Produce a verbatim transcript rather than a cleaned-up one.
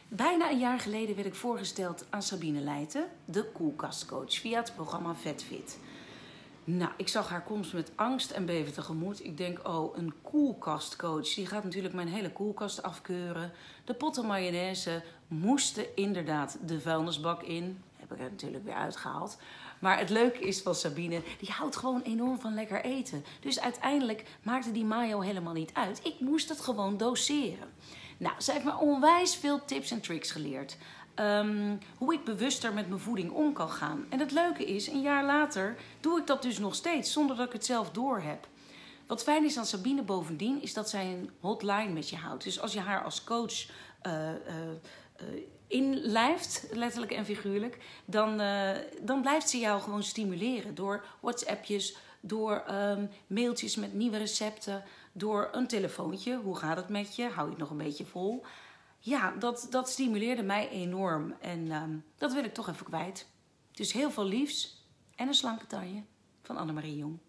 Bijna een jaar geleden werd ik voorgesteld aan Sabine Leijten, de koelkastcoach, via het programma VetFit. Nou, ik zag haar komst met angst en beven tegemoet. Ik denk, oh, een koelkastcoach, die gaat natuurlijk mijn hele koelkast afkeuren. De potten mayonaise moesten inderdaad de vuilnisbak in. Heb ik er natuurlijk weer uitgehaald. Maar het leuke is van Sabine, die houdt gewoon enorm van lekker eten. Dus uiteindelijk maakte die mayo helemaal niet uit. Ik moest het gewoon doseren. Nou, zij heeft me onwijs veel tips en tricks geleerd. Um, hoe ik bewuster met mijn voeding om kan gaan. En het leuke is, een jaar later doe ik dat dus nog steeds, zonder dat ik het zelf doorheb. Wat fijn is aan Sabine bovendien, is dat zij een hotline met je houdt. Dus als je haar als coach uh, uh, uh, inlijft, letterlijk en figuurlijk, dan, uh, dan blijft ze jou gewoon stimuleren. Door WhatsAppjes, door um, mailtjes met nieuwe recepten, door een telefoontje. Hoe gaat het met je? Hou je het nog een beetje vol? Ja, dat, dat stimuleerde mij enorm. En um, dat wil ik toch even kwijt. Dus heel veel liefs en een slanke taille van Annemarie Jong.